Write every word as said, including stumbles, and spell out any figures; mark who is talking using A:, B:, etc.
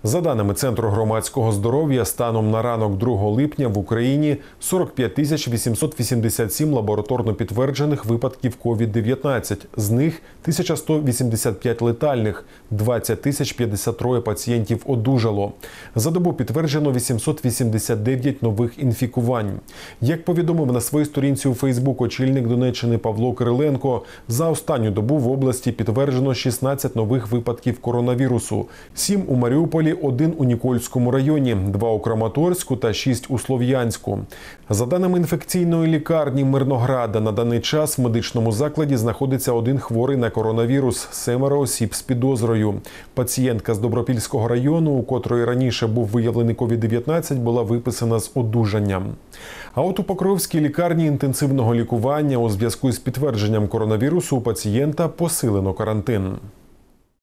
A: За даними Центру громадського здоров'я, станом на ранок другого липня в Україні сорок п'ять тисяч вісімсот вісімдесят сім лабораторно підтверджених випадків ковід дев'ятнадцять. З них тисяча сто вісімдесят п'ять летальних, двадцять тисяч п'ятдесят три пацієнтів одужало. За добу підтверджено вісімсот вісімдесят дев'ять нових інфікувань. Як повідомив на своїй сторінці у Фейсбук очільник Донеччини Павло Кириленко, за останню добу в області підтверджено шістнадцять нових випадків коронавірусу. сім у Маріуполі, один у Нікольському районі, два у Краматорську та шість у Слов'янську. За даними інфекційної лікарні Мирнограда, на даний час в медичному закладі знаходиться один хворий на коронавірус, семеро осіб з підозрою. Пацієнтка з Добропільського району, у котрої раніше був виявлений ковід дев'ятнадцять, була виписана з одужанням. А от у Покровській лікарні інтенсивного лікування у зв'язку з підтвердженням коронавірусу у пацієнта посилено карантин.